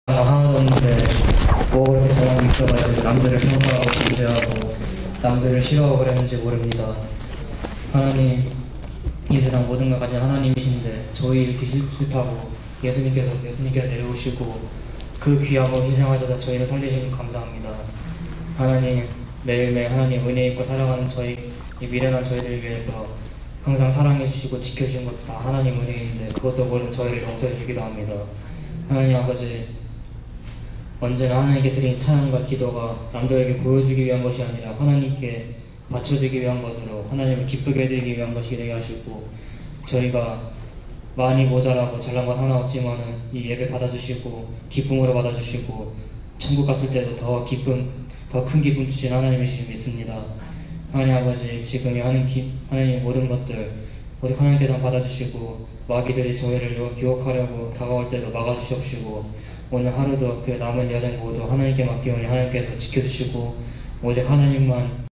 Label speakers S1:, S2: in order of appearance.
S1: 하나도 없는데 뭐 그렇게 저만 있어가지고 남들을 평가하고 비교하고 남들을 싫어하고 그랬는지 모릅니다. 하나님, 이 세상 모든 걸 가진 하나님이신데 저희를 싫다고 예수님께서 내려오시고 그 귀함을 희생하셔서 저희를 살리시니 감사합니다. 하나님, 매일매일 하나님 은혜 있고 사랑하는 저희 이 미련한 저희들을 위해서 항상 사랑해 주시고 지켜주신 것도 다 하나님 은혜인데 그것도 모르는 저희를 용서해 주기도 합니다. 하나님 아버지, 언제나 하나님께 드린 찬양과 기도가 남들에게 보여주기 위한 것이 아니라 하나님께 바쳐주기 위한 것으로 하나님을 기쁘게 해드리기 위한 것이 되게 하시고, 저희가 많이 모자라고 잘난 건 하나 없지만은 이 예배 받아주시고 기쁨으로 받아주시고 천국 갔을 때도 더 큰 기쁨 주신 하나님이시길 믿습니다. 하나님 아버지, 지금 하나님 모든 것들 우리 하나님께서 받아주시고 마귀들이 저희를 유혹하려고 다가올 때도 막아주시옵시고, 오늘 하루도 그 남은 여정 모두 하나님께 맡기오니 하나님께서 지켜주시고 오직 하나님만